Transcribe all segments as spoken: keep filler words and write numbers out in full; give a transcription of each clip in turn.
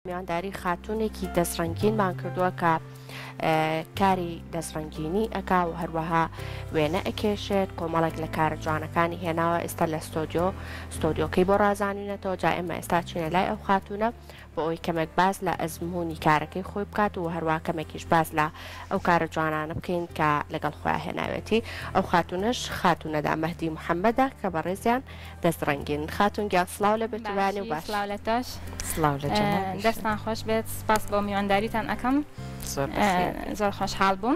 میوانداری خاتونێکی دەستڕەنگینمان کردووە کە کاری دەستڕەنگینی ئەکا و هەروەها وێنە ئەکێشێت کۆمەڵێک لە کارە جوانەکانی هێناوە ئێستا لە ستۆدیۆ ستۆدیۆکەی بۆ ڕازانوینەتەوە جا ئێمە ئێستا چینە لای ئەو خاتونە بۆ ئەوی کەمێک باز لە ئەزمموی کارەکەی خۆی بکات و هەروە کەمێکیش باز لە ئەو کارە جوانانە بکەین کە لەگەڵ خۆیان هێناوێتی ئەو خاتونەش خاتونەدا مەهدی محەممەدە کە بە ڕێزیان دەستڕەنگین خاتون گیان سلااو لە بێتوانی و باش سلااولەتەش سلااو لە دەستان خۆش بێت سپاس بۆ میوانداریتان ئەەکەم زۆر خۆشحاڵ بووم.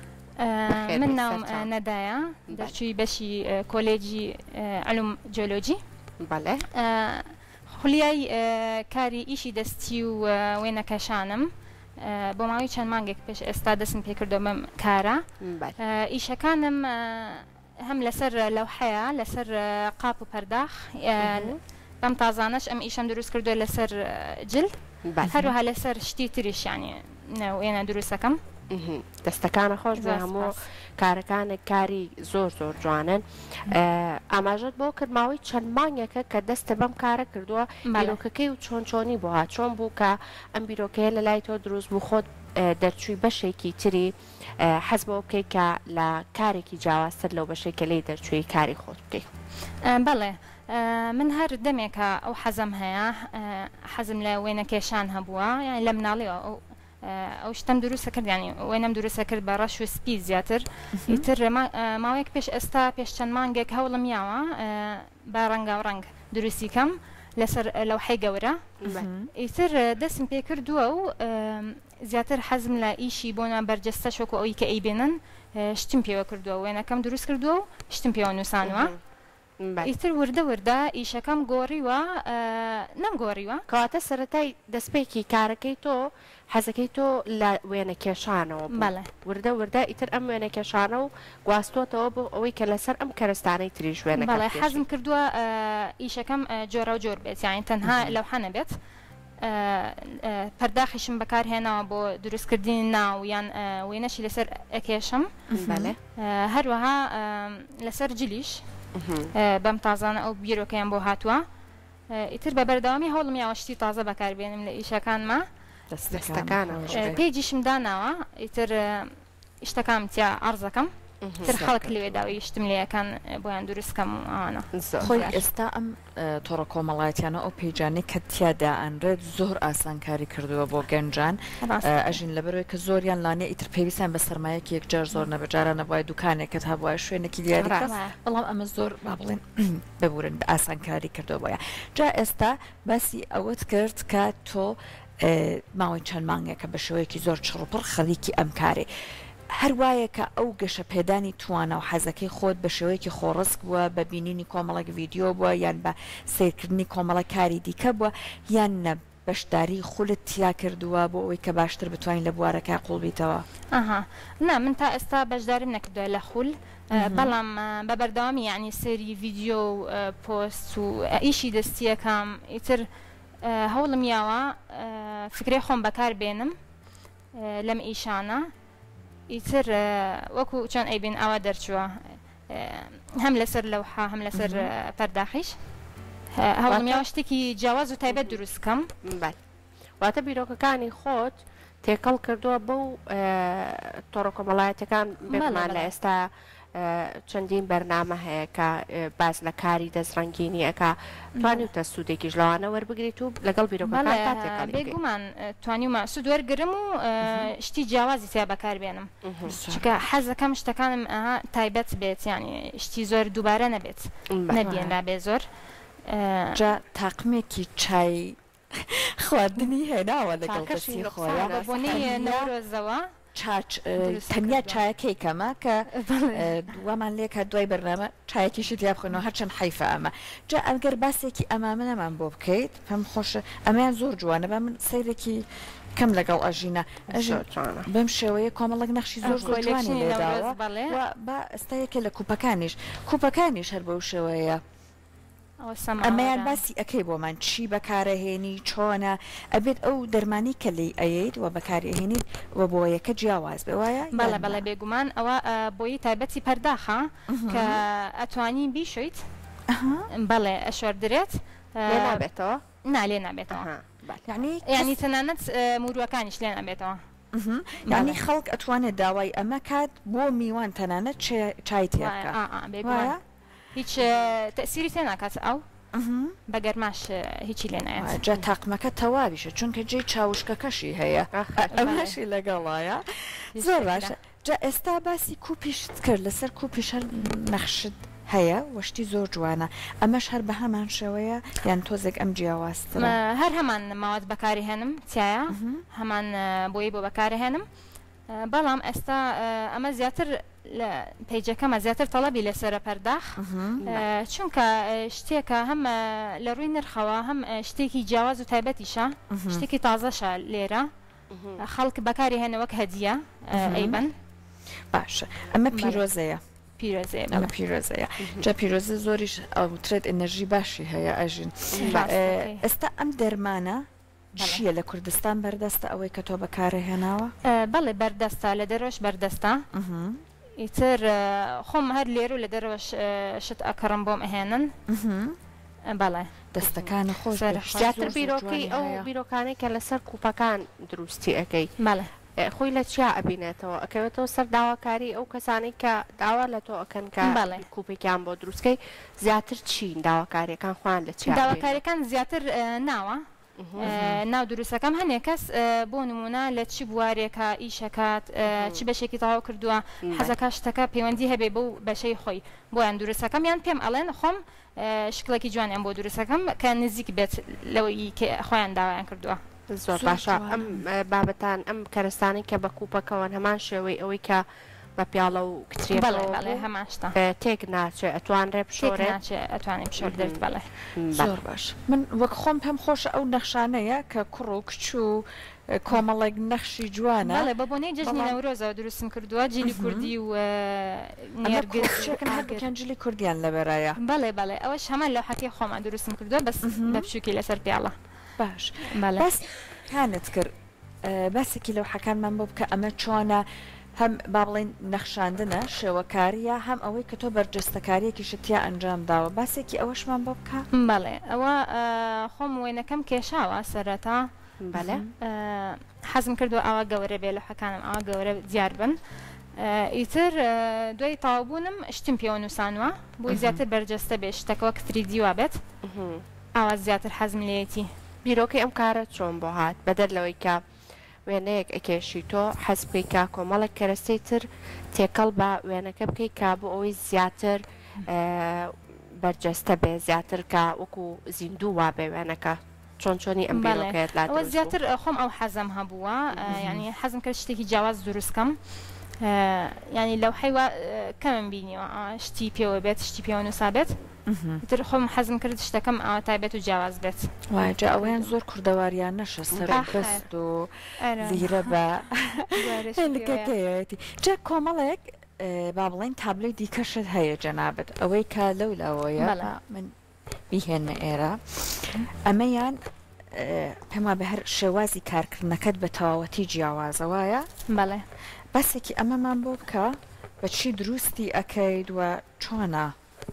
من ناوم نەدایە دەرچووی بەشی کۆلێجی علوم جیۆلۆجی بەڵێ خولیای کاری ئیشی دەستی و وێنەکەشانم بۆ ماوەی چەند مانگێک پێش ئێستا دەستم پێکردو بەم کارە ئیشەکانم هەم لەسەر لەوحەیە لەسەر قاپ و پەرداخ بەم تازانەش ئەم ئیشەم دروست کردو لەسەر جلد هەروەها لەسەر شتی تریشیانی وێنە دروستەکەم دەستەکانە خۆش بە هەموو کارەکانێک کاری زۆر زۆر جوانن ئاماژەت بۆ کردماوەی چەند مانگێکە کە دەستە بەم کارە کردووە بیرۆکەکەی و چۆن چۆنی بۆ ها چۆن بوو کە ئەم بیرۆکەیە لە لای تۆ دروست بوو خۆت دەرچووی بەشێکی تری حەز بۆ بکەیت کە لە کارێکی جیاوازتر لەو بەشێک کە لێی دەرچووی کاری خۆت بکەیت. بەڵێ من هەر دەمێکە ئەو حەزم هەیە حەزم لە وێنەکێشان هەبووە یان لە مناڵیەوە ئەو شتم دروستە کرد ینی وێنەم دروستە کرد بە ڕەش و سپی زیاتر ئیتر ماوەیەک پێش ئێستا پێش چەند مانگێک هەوڵم یاوە بە ڕەنگە و ڕەنگ دروستیکەم لەسەر لەوحەی گەورە ئیتر دەستم پێ کردووە و زیاتر حەزم لە ئیشی بۆ بەرجەستە شۆکو ئەوی کە ئەیبێنن شتم پێوە کردووە وێنەکەم دروست کردووە و شتم پێوە نووسانوە ئیتر وردە وردە ئیشەکەم گۆڕیوە نەم گۆڕیوە کەواتە سەرەتای دەستپێکی کارەکەی تۆ حەزەکەی تۆ لە وێنە کێشانەوە بەڵێ وردە وردە ئیتر ئەم وێنە کێشانە و گواستۆتەوە بۆ ئەوەی کە لەسەر ئەم کەرستانەی تریش وێنە بەڵێ حەزم کردووە ئیشەکەم جۆرە و جۆر بێت یانی تەنها لەوحە نەبێت پەرداخیشم بەکارهێناوە بۆ دروستکردنی ناو یان وێنەشی لەسەر ئەکێشم هەروەها لەسەر جلیش بەم تازانە ئەو بیرۆکەیان بۆ هاتووە ئیتر بە بەردەوامی هەوڵم یاوەشتی تازە بەکاربێنم لە ئیشەکانمە دەستەکانە پێیجیشم داناوە ئیتر شتەکان تیا عەرزەکەم تر خەڵک لێ داوای شتم لێەکان بۆیان دروستکەم و ئەوانە خۆی ئێستا ئەم تۆڕە کۆمەڵایەتیانە ئەو پێیجانەی کە تیادا ئەنرێت زۆر ئاسانکاری کردووە بۆ گەنجان ئەژین لەبەرەوەی کە زۆریان لانێ ئیتر پێویستیان بە سەرمایەکی یەکجار زۆر نەبەجارانە بۆای دوکانێکت هەبووە شوێنێکی دیاریکە بەڵام ئەمە زۆر با بڵێن ببورن بە ئاسانکاری کردەوە بۆیە جا ئێستا باسی ئەوەت کرد کە تۆ ماوەی چەند مانگێکە بە شێوەیەکی زۆر چڕوپڕ خەڵیکی ئەم کارێ هەر وایە کە ئەو گەشە پێدانی توانە و حەزەکەی خۆت بە شێوەیەکی خۆڕسک بووە بە بینینی کۆمەڵک ڤیددیۆ بووە یان بە سیرکردنی کۆمەڵە کاری دیکە بووە یان نە بەشداری خولت تیا کردووە بۆ ئەوەی کە باشتر بتوانین لە بوارەکە قوڵبیتەوە ئەها نا من تا ئێستا بەشداریم نەکردووە لە خول بەڵام بە بەردەوامی یعنی سەری ڤیددیۆ و پۆست و ئیشی دەستیەکەم ئیتر هەوڵم یاوە فکرێ خۆم بەکار بێنم لەم ئیشانە ئیتر وەکو چۆن ئەیبین ئەوە دەرچووە هەم لەسەر لەوحە هەم لەسەر پەرداخیش هەوڵم یاوە شتێکی جیاواز و تایبەت دروستکەم واتە بیرۆکەکانی خۆت تێکەڵ کردووە بەو تۆڕە کۆمەڵایەتەکان بێمان لە ئێستا چەندین بەرنامە هەیە کە باز لە کاری دەستڕەنگینی ئەکا توانیوتە سوودێکیش لەوانە وەربگریت و لەگەڵ بیرۆکەکان بێگومان توانیمە سوود وەرگرم و شتی جیاوازی تیا بەکاربێنم چکە حەزەکەم شتەکانم تایبەت بێت ینی شتی زۆر دووبارە نەبێت نەبیێنرا بێ زۆر جا تاقمێکی چای خواردنی هێناوە لەگەڵ کەسی خۆیان بۆنەی نەورۆزەوە تەنیا چایەکەی کەمە کە وامان لێکە دوای بەرنامە چایەکیشی لیا بخۆنەوە هەرچەند حیفە ئەمە جا ئەگەر باسێکی ئەمامە نەمان بۆ بکەیت پێم خۆشە ئەمەیان زۆر جوانە بە من سەیرێکی کەم لەگەڵ ئەژینە بەم شێوەیە کۆمەڵک نەخشی زۆر زۆر جوانی لێداوە با ئێستایەکە لە کوپەکانیش کوپەکانیش هەر بەو شێوەیە ئەمەیان باسی ئەەکەی بۆمان چی بەکارەهێنی چۆنە ئەبێت ئەو دەرمانی کە لی ئەیت و بەکارهێنیت و بۆ یەکە جیاواز بێ وایە بەڵێ بەڵێ بێگومان ئەوە بۆی تایبەتی پەرداخە کە ئەتوانی بیشیت بەڵێ ئەشوەردرێت نابێتەوە نالێ نابێتەوە یعنی یعنی تەنانەت موروەکانیش لێن ئەبێتەوە یعنی خەڵک ئەتوانێت داوای ئەمە کات بۆ میوان تەنانەت چای تێکە هیچ تەسیری تێ ناکات ئەو بە گەرماش هیچی لێ نایەت جا تاقمەکە تەواویشە چونکە جێ چاوشکەکەشی هەیە ئەمەشی لەگەڵایە زۆر باشە جا ئێستا باسی کوپیشت کرد لەسەر کوپیشەر نەخشت هەیە وەشتی زۆر جوانە ئەمەش هەر بە هەمان شێوەیە یان تۆزێک ئەم جیاوازترە هەر هەمان ماوەت بەکاری هێنم تایە هەمان بۆی بۆ بەکاری هێنم بەڵام ئێستا ئەمە زیاتر پیجەکەمە زیاتر تەڵەبی لەسرە پەرداخ چونکە شتێکە هەم لە ڕووی نرخەوە هەم شتێکی جیاواز و تایبەتیشە شتێکی تازەشە لێرە خەڵک بەکاری هێنە وەک هەدیە ئەیبەن باشە ئەمە پیرۆزەیە پیرۆزەیە ئەمە پیرۆزەیە جا پیرۆزە زۆریش ئەوترێت ئەنەرژی باشی هەیە ئەژین ئێستا ئەم دەرمانە چییە لە کوردستان بەردەستە ئەوەی کە تۆ بەکارهێناوە بەڵێ بەردەستە لە دەرۆش بەردەستە ئیتر خۆم هەر لێر و لە دەرەوەش شت ئەکەڕم بۆم ئەهێنن بەڵێ دەستەکانی خۆش زیاتر بیرۆکەی ئەو بیرۆکانەی کە لەسەر کوپەکان دروستی ئەەکەی بەڵێ خۆی لە چیا ئەبینێتەوە ئەکەوێتەوە سەر داواکاری ئەو کەسانی کە داوا لە تۆ ئەەکەن کە کوپێکیان بۆ دروستکەی زیاتر چین داواکاریەکان خوان لە چیا داواکاریەکان زیاتر ناوە ناو دروستەکەم هەنێک کەس بۆ نمونە لە چی بوارێکە ئیشەکات چی بەشێکی تەواو کردووە حەزەکە شتەکە پەیوەندی هەبێ بەو بەشەی خۆی بۆیان دروستەکەمیان پێم ئەڵێن خۆم شکڵێکی جوانیان بۆ دروستەکەم کە نزیک بێت لەوەی خۆیان داوایان کردووە زۆر باشە ئەم بابەتان ئەم کەرستانی کە بە کوپەکەوەن هەمان شێوەی ئەوەی کە بە پیاڵە و کتری هەمان شتە تێک ناچێت ئەتوانرێ پشۆرێ ئەتوانێت پشۆر دەرت بەڵێ زۆر باش من وەک خۆم پێم خۆشە ئەو نەخشانەیە کە کوڕ و کچوو کۆمەڵێک نەخشی جوانە بەڵێ بە بۆنەی جژنی نەورۆزەوە دروستم کردووە جیلی کوردی و نێرگەنجلی کوردیان لەبەرایە بەڵێ بەڵێ ئەوەش هەمان لەو حەتی خۆمان دروستم کردووە بەس بە پشووکی لەسەر پیاڵە باش بەس کانت کرد بەسێکی لەو حەکانمان بۆ بکە ئەمە چۆنە هەم با بڵێن نەخشاندنە شێوەکاریە هەم ئەوەی کە تۆ بەرجەستەکاریەکی شتیا ئەنجام داوە باسێکی ئەوەشمان بۆ بکە بەڵێ ئەوە خۆم وێنەکەم کێشاوە سەرەتا بەڵێ حەزم کردو ئەوە گەورە بێ لە حەکانم ئەوە گەورە دیار بن ئیتر دوای تاوابوونم شتم پێوە نووسانوە بۆی زیاتر بەرجەستە بێ شتەکەوە کتری دیوا بێت ئاوا زیاتر حەزم لێتی بیرۆکەی ئەم کارە چۆن بۆ هات بەدەر لەوەی کە وێنەیەک ئەکێشی تۆ حەزپێک کا کۆمەڵک کەرەستەی تر تێکەڵ بە وێنەکە بکەی کا بۆ ئەوەی زیاتر بەرجەستە بێ زیاتر کە وەکو زیندوو وا بێ وێنەکە چۆن چۆنی ئەم بیرۆکەیەت ئەوە زیاتر خۆم ئەو حەزم هەبووە ینی حەزم کرد شتێکی جیاواز دروستکەم ینی لەو حیوە کەمم بینیوە شتی پێوە بێت شتی پێوە نووسا بێت تر خۆم حەزم کرد شتەکەم ئەوە تایبێت و جیاواز بێت وایجا ئەویان زۆر کوردەواریان نەشە سەر بەست و زیرە بە هێلکەکەیەتی جا کۆمەڵێک با بڵێن تابلۆی دیکەشت هەیە جەنابەت ئەوەی کا لەو لاوەیە من بیهێنە ئێرە ئەمەیان پێما بە هەر شێوازی کارکردنەکەت بە تەواوەتی جیاوازەوەیە بەڵێ بەسێکی ئەمەمان بۆ بکە بە چی دروستی ئەەکەیت وە چۆنە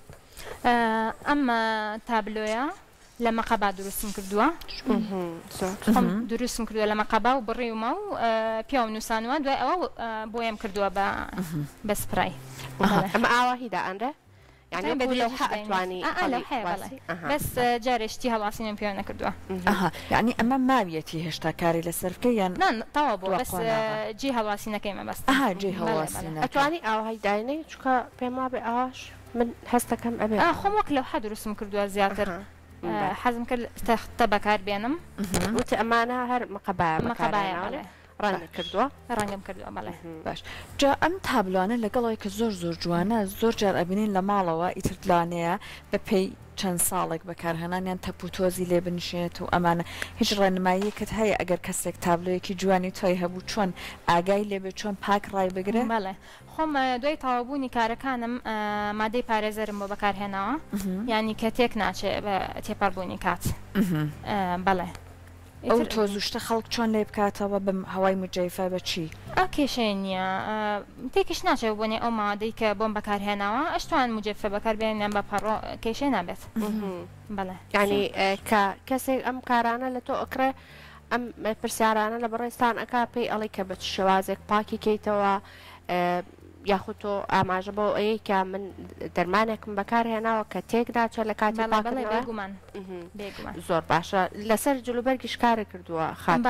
ئەمە تابلۆیە لە مەقەبا دروستم کردووە دروستم کردووە لە مەقەبا و بڕیومە و پیا و نووسانوە دوای ئەوە بۆیم کردووە بە سپرای ئەمە ئاواهیدا ئەندە يعني بلو حقتواني بس جارشتي هەڵاسینم پێ نەکردووە يعني ئەمە ماویەتی هێشتا کاری لەسەر بکەیان تەوا بۆ بەس جێ هەڵاسینەکەیمە بەست جێ هەڵاسینە ئەتوانی ئاوهای داینەی چکە پێم وابێ ئاواش من هەستەکەم ئەبێ خۆم وەک لەو حە دروستم کردووە زیاتر حەزم کرد تەختە بەکار بێنم وتە ئەمانە هەر مەقەبایە مەقەبایە ڕەنگ کردووە ڕەنگم کردووە بەڵێ باش جا ئەم تابلوانە لەگەڵەوەی کە زۆر زۆر جوانە زۆر جار ئەبینین لە ماڵەوە ئیترلانەیە بە پێی چەند ساڵێک بەکارهێنانیان تەپوتۆزی لێ بنشێت و ئەمانە هیچ ڕێنماییەکت هەیە ئەگەر کەسێک تابلۆیەکی جوانی تۆی هەبوو چۆن ئاگای لێبێ چۆن پاک ڕای بگرێ بەڵێ خۆم دوای تەواوبوونی کارەکانم مادەی پارێزەرم بۆ بەکارهێناوە ینی کە تێک ناچێت بە تێپەڕبوونی کات بەڵێ ئەو تۆزوشتە خەڵک چۆن لێ بکاتەوە بە هەوای مجەیفە بەچی کێشەی نییە تێکیش ناچێت بۆنێ ئەو مادەی کە بۆم بەکارهێناوە ئەشتوان مجەفە بەکاربێنیان بە پەڕۆ کێشەی نابێت بەڵێ ینی کە کەسێک ئەم کارانە لە تۆ ئەکرێ ئەم پرسیارانە لە بەڕێستان ئەکا پێی ئەڵی کە بە شێوازێک پاکی کەیتەوە یاخود تۆ ئاماژە بۆ ئەوەیە کە من دەرمانێکم بەکارهێناوە کە تێک ناچێت لە کاتی بێگومان زۆر باشە لەسەر جلوبەرگیش کارە کردووە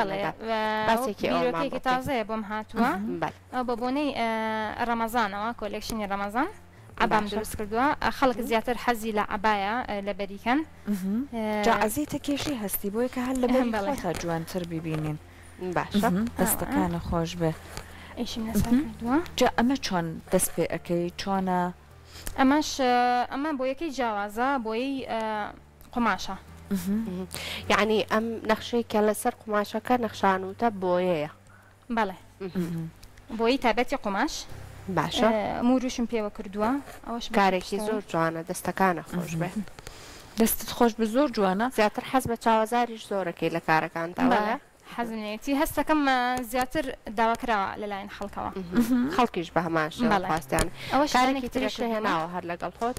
خاڵێکی تازەیە بۆم هاتووە ئەو بە بۆنەی ڕەمەزانەوە کۆلێکشنی ڕەمەزان عبام دروست کردووە خەڵک زیاتر حەزی لە عبایە لە بەریکەن جا ئەزیتە کێشی هەستی بۆی کە هەر لە بەڵێ جوانتر ببینین باشە دەستەکانە خۆش بێ جا ئەمە چۆن دەست پێ ئەەکەی چۆنە ئەمەش ئەمە بۆ یەکەی جیاوازە بۆی قماشە یعنی ئەم نەخشەی کە لەسەر قماشەکە نەخشانوتە بۆیەیە بەڵێ بۆی تابەتی قماش باشە موروشم پێوە کردووە ئەوش کارێکی زۆر جوانە دەستەکانە خۆش بێ دەستت خۆش بە زۆر جوانە زیاتر حەز بە چاوەزاریش زۆرەکەی لە کارەکان تاوە حەزنێتی هەستەکەم زیاتر داواکراوە لەلایەن خەڵکەوە خەڵکیش بە هەمان شێواستیان ئەوەش کارێکی تریشە هێناوە هەر لەگەڵ خۆت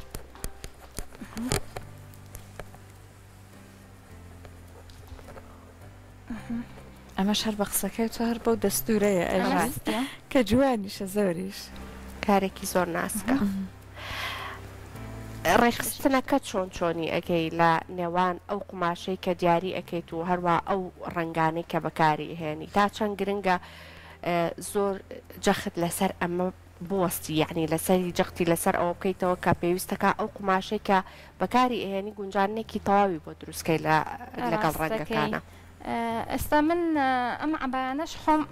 ئەمەش هەر بە قسەکەی تو هەر بەو دەستورەیە کە جوانیشە زۆریش کارێکی زۆر ناسکە ڕێخستنەکە چۆن چۆنی ئەگەی لە نێوان ئەو قماشەی کە دیاری ئەەکەیت و هەروە ئەو ڕنگانەی کە بەکاری هێنی تا چەند گرنگە زۆر جەخت لەسەر ئەمە بوەستی یعنی لەسەری جەختی لەسەر ئەوە بکەیتەوە کە پێویستەکە ئەو قماشەی کە بەکاری ئێنی گونجانێکی تەواوی بۆ دروستکەی لەگەڵ ڕەنگەکانە ئێستا من ئەم عبایانەش خۆم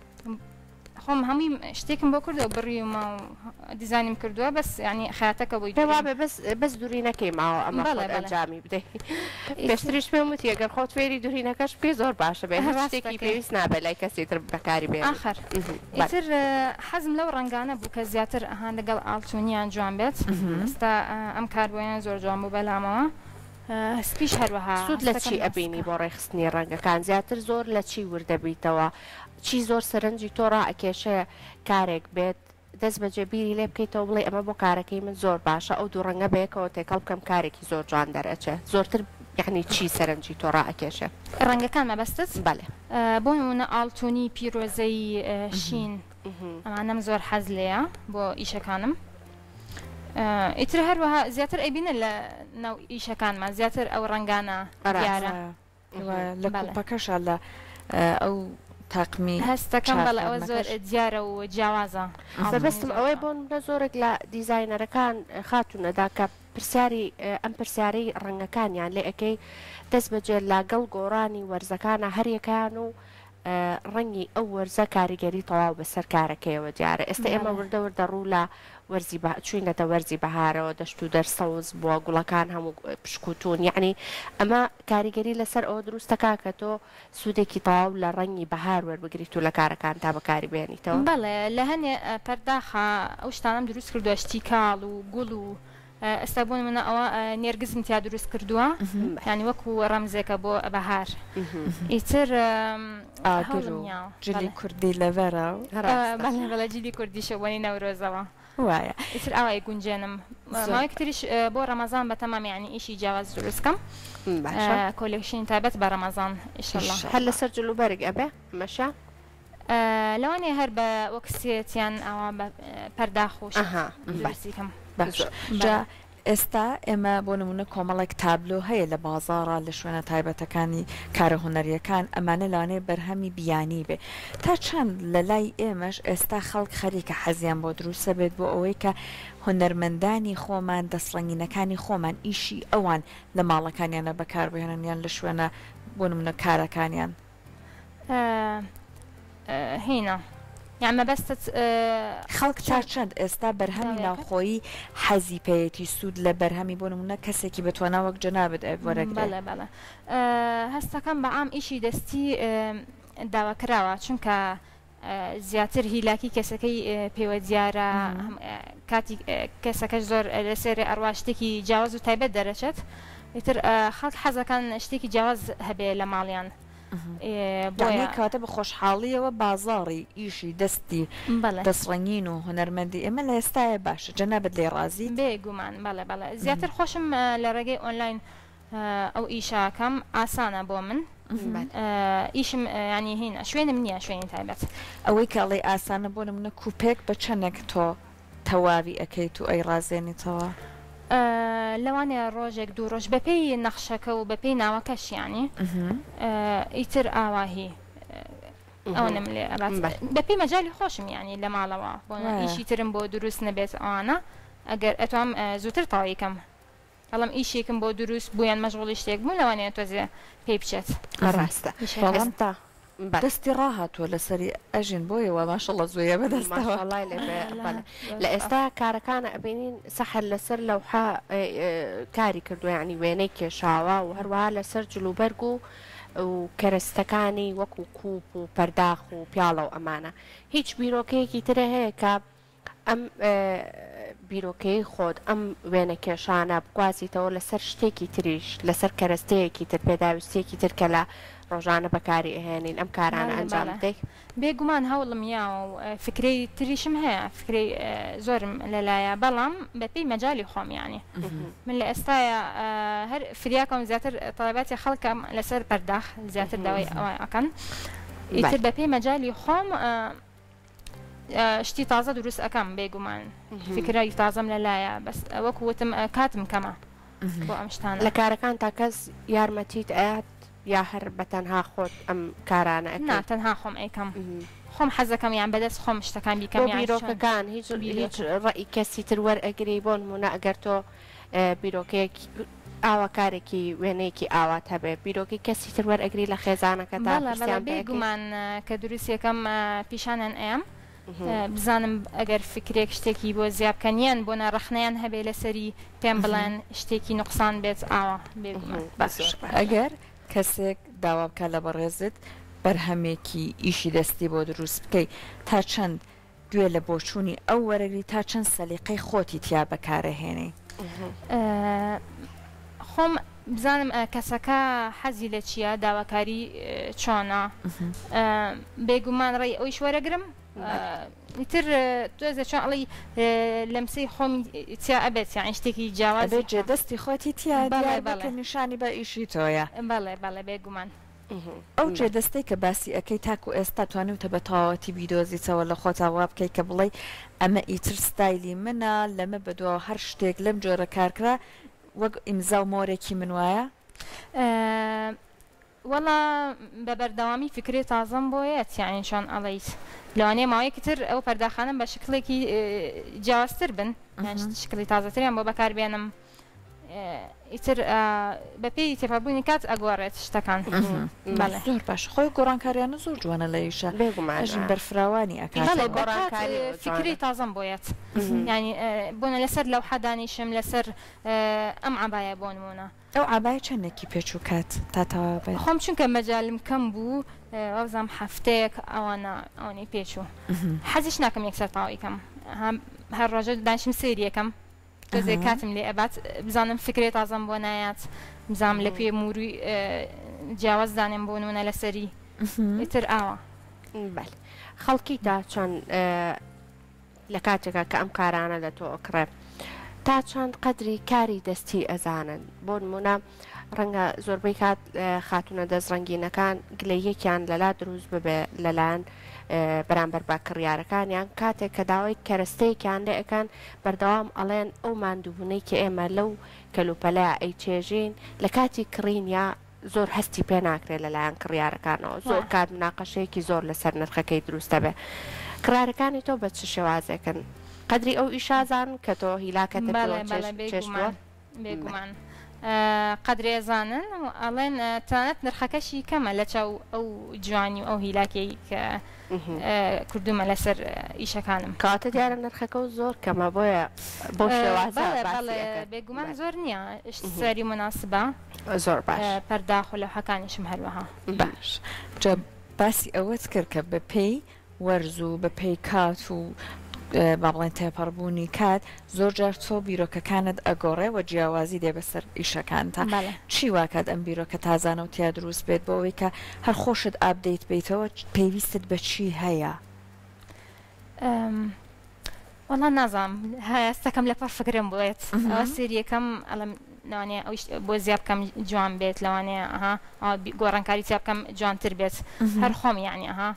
خۆم هەمووی شتێکم بۆ کردەوە بڕیمە و دیزانیم کردووە بەس ینی خاتەکە بۆی پێوابێ بەس دووری نەکەی ماوە ئەمە ئەنجامی بدەیت پێشتریش پێم وتی ئەگەر خۆت فێری دوورینەکەش پێ زۆر باشە بێ شتێکی پێویست نابێت لای کەسێتر بەکاری بێ ئاخر ئیتر حەزم لەو ڕنگانە بوو کە زیاتر ئەهان لەگەڵ ئاڵتونیان جوان بێت ئێستا ئەم کار بۆیان زۆر جوان بوو بەلامەوە سپیش هەروەها سوود لە چی ئەبینی بۆ ڕێخستنی ڕەنگەکان زیاتر زۆر لە چی وردەبییتەوە چی زۆر سەرنجی تۆ ڕائەکێشەیە کارێک بێت دەست بە جێبیری لێ بکەیتەوە بڵێ ئەمە بۆ کارەکەی من زۆر باشە ئەو دوو ڕەنگە بەیەکەوە تێکەڵ بکەم کارێکی زۆر جوان دەرەچێ زۆرتر یعنی چی سەرنجی تۆ ڕائەکێشە ڕەنگەکان مەبەستت بەڵێ بۆ نمونە ئاڵتونی پیرۆزەی شین ئەمانەم زۆر حەز لێیە بۆ ئیشەکانم ئیتر هەروەها زیاتر ئەبینە لە ناو ئیشەکانمان زیاتر ئەو ڕەنگانە دیارە لە کوپەکەشە لە ئەو تاقمی هەستەکەم بەڵێ ئەوە زۆر دیارە و جیاوازە بەبستم ئەوەی بۆ لە زۆرێک لە دیزاینەرەکان خاتونەدا کە پرسیاری ئەم پرسیارەی ڕەنگەکانیان لێ ئەەکەی دەست بەجێ لاگەڵ گۆڕانی وەرزەکانە هەریەکان و ڕەنگی ئەو وەرزە کاریگەری تەواو بەسەر کارەکەیەوە دیارە ئێستا ئێمە وردە وردە ڕوو لە وەرزی چوینەتە وەرزی بەهارەوە دەشت و دەرسەوز بووە گوڵەکان هەموو پشکوتون یعنی ئەمە کاریگەری لەسەر ئەوە دروستەکە کە تۆ سوودێکی تەواو لە ڕەنگی بەهار وەربگریت و لە کارەکان تا بەکاری بێنیتەوە بەڵێ لە هەنێ پەرداخە ئەو شتانم دروست کردووە شتی کاڵ و گوڵ و ئێستا بۆ منە ئەوە نێرگزم تیا دروست کردووە ینی وەکو ڕەمزێکە بۆ بەهار ئیتر جلی کوردی لەڤەرە بەڵێ جلی کوردی شەوەنی نەورۆزەوە وایە ئیتر ئەوای گونجێنم ماوەی تریش بۆ ڕەمەزان بە تەمام یعنی ئیشی جیاواز دروستکەم کۆلێکشنی تایبەت بە ڕەمەزان ئیشەڵڵا هەر لەسەر جلوبەرگ ئەبێ مەشە لەوانێ هەر بە وەکسێتیان ئەوە پەرداخ و باسیکەم باش جا ئێستا ئێمە بۆ نمونە کۆمەڵێک تابلۆ هەیە لە بازاڕە لە شوێنە تایبەتەکانی کارە هونەریەکان ئەمانە لەوانەیە بەرهەمی بیانی بێ تا چەند لە لای ئێمەش ئێستا خەڵک خەریکە حەزیان بۆ دروستە بێت بۆ ئەوەی کە هونەرمەندانی خۆمان دەستڕەنگینەکانی خۆمان ئیشی ئەوان لە ماڵەکانیانە بەکاربهێنیان لە شوێنە بۆ نمونە کارەکانیان هێنا یان مەبەستت خەڵک تا چەند ئێستا بەرهەمی ناوخۆیی حەزی پێیەتی سوود لە بەرهەمی بۆ نمونە کەسێکی بتوانە وەک جەنابەت وەرەگرێت بەڵێ بەڵێ هەستەکەم بە عام ئیشی دەستی داواکراوە چونکە زیاتر هیلاکی کەسەکەی پێوە دیارە کاتی کەسەکەش زۆر لەسێر ئەڕوا شتێکی جیاواز و تایبەت دەرەچێت ئیتر خەڵک حەزەکان شتێکی جیاواز هەبێ لە ماڵیان بۆیە کاتە بە خۆشحاڵیەوە بازاڕی ئیشی دەستی دەسڕەنگین و هوەرمەندی ئێمە لە ئێستاە باشە جەنابەت لێ ڕازی بێگومان بەڵێ بەڵێ زیاتر خۆشم لە ڕێگەی ئۆنلاین ئەو ئیشاکەم ئاسانە بۆ من ئیشم ینی هینە شوێنم نییە شوێنی تایبەت ئەوەی کاڵی ئاسانە بۆ منە کوپێک بە چەندێک تۆ تەواوی ئەەکەیت و ئەی ڕازێنیتەوە لەوانەیە ڕۆژێک دوو ڕۆژ بەپێی نەخشەکە و بەپێی ناوەکەشیانی ئیتر ئاواهی ئەو نم لێ بەپێی مەجای خۆشم ینی لە ماڵەوە بۆ ئیشی ترم بۆ دروست نەبێت ئەوانە ئەگەر ئەتوام زووتر تاویکەم بەڵام ئیشێکم بۆ دروست بوویان مەژغوڵی شتێک بوو لەوانەیە تۆزێ پێی بچێت ڕاستە تا دەستی ڕاهاتووە لەسەری ئەژین بۆیەوە ماشەڵە زۆیە بەدەستەوە لە ئێستا کارەکانە ئەبینین سەحر لەسەر لەوحا کاری کردو ینی وێنەی کێشاوە و هەروەها لەسەر جلوبەرگ و و کەرەستەکانی وەکو کووپ و پەرداخ و پیاڵە و ئەمانە هیچ بیرۆکەیەکی ترە هەیە کە ئەم بیرۆکەی خۆت ئەم وێنە کێشانە بگوازیتەوە لەسەر شتێکی تریش لەسەر کەرەستەیەکی تر پێداویستێکی تر کە لە ڕۆژانە بەکاری ئەهێنین ئەم کارانە ئەنجام بدەیت بێگومان هەوڵم یا و فکرەی تریشم هەیە فکرەی زۆرم لەلایە بەڵام بەپێی مەجای خۆم یانی من لە ئێستاە هەر فریاکەم زیاتر تەڵەباتی خەڵکەم لەسەر پەرداخ زیاتر داوای ئەوە ئەکەن ئیتر بەپێی مەجای خۆم شتی تازە دروست ئەەکەم بێگومان فکرایی تازەم لەلایە بەس وەکو وتم کاتم کەمە بۆ ئەم شتانە لە کارەکان تا کەس یارمەتیت ئاات یا هەر بەتەنها خۆت ئەم کارانە نا تەنها خۆم ئەیکەم خۆم حەزەکەم یان بەدەست خۆم شتەکان بیکەم بیرۆکەکان هیچ هیچ ڕێی کەسی تر وەرئەگری بۆ نمونە ئەگەر تۆ بیرۆکەیەکی ئاوا کارێکی وێنەیەکی ئاوات هەبێ بیرۆکی کەسی تر وەرئەگری لە خێزانەکە تا بێگومان کە دروستیەکەم پیشانیان ئەم بزانم ئەگەر فکرێک شتێکی بۆ زیابکەنیان بۆ نەڕەخنیان هەبێ لەسەری پێم بڵێن شتێکی نقصان بێت ئاوا بێگومان ئەگەر کەسێک داوا بکە لە بەڕێزت بەرهەمێکی ئیشی دەستی بۆ دروست بکەیت تا چەند گوێ لە بۆچوونی ئەو وەرەگری تا چەند سەلیقەی خۆتی تیا بەکارەهێنێ خۆم بزانم کەسەکە حەزی لە چییە داواکاری چۆنە بێگومان ڕێی ئەوی وەرەگرم تر تۆزە چۆن ئەڵی لەمسەی خۆمی تیا ئەبێت یان شتێکی جیاواز جێ دەستی خۆتی تیا نیشانی بە ئیشی تۆیە بەڵێ بەڵێ بێگومان ئەو جێ دەستەی کە باسی ئەەکەی تاکو ئێستا توانیتە بە تەواوەتی بیدۆزیتەوە لە خۆتاوا بکەی کە بڵێ ئەمە ئیتر ستایلی منە لەمە بەدووە هەر شتێک لەم جۆرە کارکرا وەک ئیمزا و مۆرێکی من وایە وەڵا بە بەردەوامی فکرێ تازەم بۆیەت یان چۆن ئەڵیت لەوانەیە ماوەیەکی تر ئەو پەرداخانم بە شکلێکی جیاوازتر بن شکلی تازەتریان بۆ بەکاربێنم ئیتر بەپێی تێپەبوونی کات ئەگۆڕێت شتەکان زۆر باش خۆی گۆڕانکاریانە زۆر جوانە لە ئیشە بێگومانژین بەرفراوانی ئەکاری فکری تازەم بۆیەت ینی بۆنە لەسەر لەو حەدانیشم لەسەر ئەم عبایە بۆ نمونە ئەو عبای چەندێکی پێچ و کات تاتەوا خۆم چونکە مەجالم کەم بوو ئەوزام هەفتەیەک ئەوانە ئەوەی پێچوو حەزیش ناکەم یەکسەر تاویکەم هەر ڕۆژە دانیشم سریەکەم تۆزێ کاتم لێ ئەبات بزانم فکرێت تازەم بۆ نایات بزانم لە پێ موروی جیاواز دانێم بۆ نونە لەسەری ئیتر ئاوە خەڵکی تا چۆن لە کاتێکە کە ئەم کارانە لە تۆ ئۆکڕێ تا چەند قەدری کاری دەستی ئەزانن بۆ نمونە ڕەنگە زۆربەی کات خاتونە دەستڕەنگینەکان گلەیەکیان لەلا دروست ببێ لەلایەن بەرامبەر با کڕیارەکانیان کاتێک کە داوای کەرەستەیەکیان لێ ئەەکەن بەردەوام ئەڵێن ئەو ماندووبوونەی کە ئێمە لەو کەلوپەلای ئەی چێژین لە کاتی کڕین یا زۆر هەستی پێ ناکرێت لەلایەن کڕیارەکانەوە زۆر کات مناقەشەیەکی زۆر لەسەر نرخەکەی دروستە بێ کڕارەکانی تۆ بە چ شێوازێکن قەدری ئەو ئیشازان کە تۆ هیلاکەت چێشتوە بێگومان قەدرێزانن ئەڵێن تانەت نرخەکەشی کەمە لە چاو ئەو جوانی و ئەو هیلاکەی کە کردومە لەسەر ئیشەکانم کاتە دیارە نرخەکە و زۆر کەمە بۆیە بۆ بێگومان زۆر نییە سەری مناسبە زۆر باش پەرداخ و لە حەکانیشم هەروەها باش جا باسی ئەوەت کرد کە بە پێی وەرز و بە پێی کات و با بڵێن تێپەڕبوونی کات زۆر جار تۆ بیرۆکەکانت ئەگۆڕێ و جیاوازی دێ بەسەر ئیشەکانتە چی واکات ئەم بیرۆکە تازانە و تیا دروست بێت بۆ ئەوەی کە هەر خۆشت ئابدەیت بیتەوە پێویستت بە چی هەیە؟ وەڵا نازانم هەستەکەم لەپەر فکرم بێت ئەوە سریەکەم ئەڵم لەوانێ بۆ زیاب بکەم جوان بێت لەوانێ ئەها گۆڕانکاری تیا بکەم جوانتر بێت هەر خۆم یعنی ئەها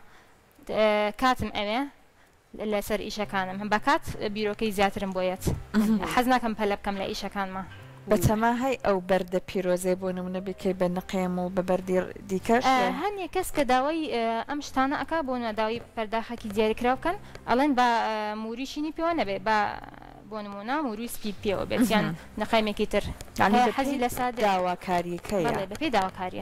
کاتم ئەوێ لەسەر ئیشەکانم هەم بەکات بیرۆکەی زیاترم بۆیەت حەز ناکەم پەلە بکەم لە ئیشەکانمە بەتەما هەی ئەو بەردە پیرۆزەی بۆ نمونە بکەی بە نقێم و بە بەردی دیکەش هەنێ کەس کە داوای ئەم شتانە ئەک بۆ نەداوی پەرداخەکی دیاریکراو بکەن ئەڵێن بە موریشینی پێوە نەبێ بە بۆ نمونە موروی سپی پێوە بێت یان نەقایمێکی تر حەزی لە سادە داواکاریەکەیە بەپێ داواکاریە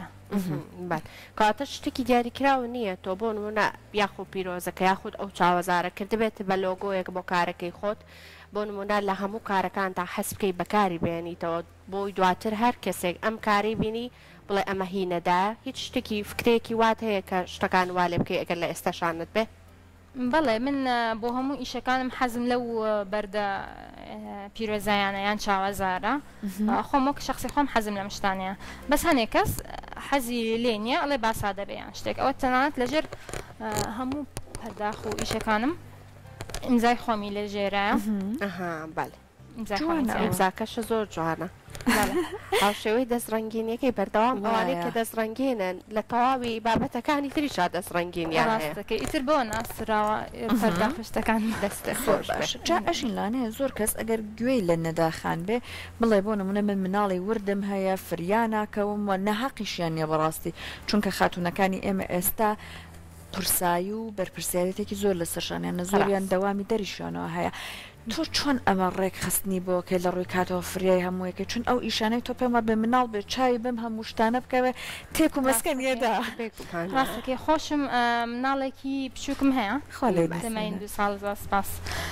کاتە شتێکی دیاریکراوە نییە تۆ بۆ نمونە یاخۆ پیرۆزەکە یاخود ئەو چاوەزارە کردبێت بە لۆگۆیەک بۆ کارەکەی خۆت بۆ نمونە لە هەموو کارەکان تا حەز بکەی بەکاری بێنیتەوە بۆی دواتر هەر کەسێک ئەم کاری بینی بڵێ ئەمە هینەدا هیچ شتێکی فکرێکی وات هەیە کە شتەکان وا لێ بکەی ئەگەر لە ئێستاشانت بێ بەڵێ من بۆ هەموو ئیشەکانم حەزم لەو بەردە پیرۆزایانە یان چاوەزارە خۆم وەک شخصی خۆم حەزم لەم شتانەیە بەس هەنێک کەس حەزی لێ نییە ئەڵێ با سادە بێ یان شتێک ئەوە تەنانەت لەژێر هەموو پەرداخ و ئیشەکانم ئیمزای خۆمی لە ژێرایە بەڵێ ئیمزاکەشە زۆر جوانە ئەو شێوەی دەستڕەنگینیەکەی بەردەوام ئەوانەی کە دەستڕەنگینن لە تەواوی بابەتەکانی تریشا دەستڕەنگینیان ڕاستەکەی ئیتر بۆ ناسراوە پەرداخشتەکان دەستە جا ئەژین لانەیە زۆر کەس ئەگەر گوێی لە نەداخان بێ بڵێ بۆ نمونە من مناڵی وردم هەیە فریاناکەوم و نەحەقیشیان نیە بەڕاستی چونکە خاتونەکانی ئێمە ئێستا پرسایی و بەرپرسیارەتێکی زۆر لە سەرشانیانە زۆریان دەوامی دەریشانەوە هەیە تۆ چۆن ئەمە ڕێک خستنی بۆ کە لە ڕووی کاتەوە فریای هەموویەکە چون ئەو ئیشانەی تۆ پێمە بە مناڵ بێ چاوی بم هەموو شتانە بکەوێ تێک و مەسکەنیەدا ڕاستەکەی خۆشم مناڵێکی بچووکم هەیە دەماین دو ساڵ سپاس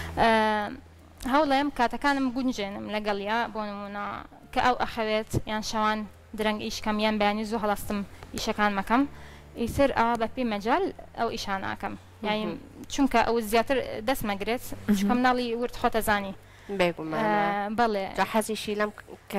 هەوڵێم کاتەکانم گونجێنم لەگەڵیا بۆ نمونە کە ئەو ئەخەوێت یان شەوان درەنگ ئیشکەم یان بەیانی زوو هەڵاستم ئیشەکان مەکەم ئیتر ئەوە بە پێی مەجال ئەو ئیشاناکەم یانی چونکە ئەو زیاتر دەست مەگرێت چکە مناڵی ورد خۆتەزانی بەڵێ حەزیشی لەم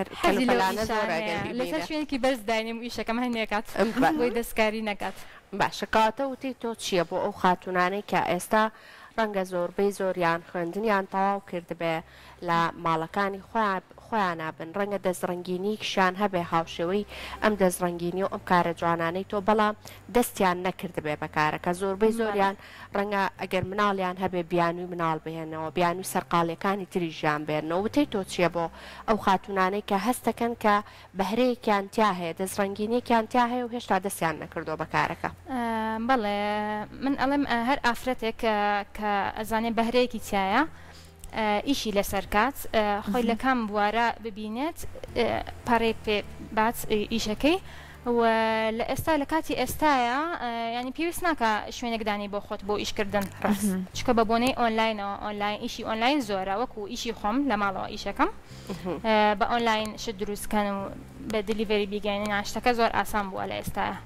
لەسەر شوێنێکی بەرز داینیم و ئیشەکەم هەنێکات بۆی دەستکاری نەکات باشەکاتە وتی تۆ چییە بۆ ئەو خاتونانەی کە ئێستا ڕەنگە زۆربەی زۆریان خوێندنیان تەواو کردبێ لە ماڵەکانی خۆیانە بن ڕەنگە دەستڕەنگینیشان هەبێ هاوشێوەی ئەم دەستڕەنگینی و ئەم کارە جوانانەی تۆ بەڵام دەستیان نەکردبێ بەکارەکە زۆربەی زۆریان ڕەنگە ئەگەر مناڵیان هەبێ بیانوی مناڵ بهێنەوە بیانوی سەرقاڵیەکانی تری ژیان بێنەوە وتەی تۆ چییە بۆ ئەو خاتونانەی کە هەستەکەن کە بەهرەیەکیان تیا هەیە دەستڕەنگینیەکیان تیا هەیە و هێشتا دەستیان نەکردو بەکارەکە بەڵێ من ئەڵێم هەر ئافرەتێک کە ئەزانێ بەهرەیەکی تایە ئیشی لەسەر کات خۆی لە کام بوارە ببینێت پەڕێ پێ بات ئیشەکەی و لە ئێستا لە کاتی ئێستاە ینی پێویست ناکە شوێنێکدانی بۆ خۆت بۆ ئیشکردن چکە بە بۆنەی ئۆنلاینەوە ئۆنلاین ئیشی ئۆنلاین زۆرە وەکو ئیشی خۆم لە ماڵەوە ئیشەکەم بە ئۆنلاین شت دروستکەن و بە دلیڤەری بیگەینە ناشتەکە زۆر ئاسان بووە لە ئێستاە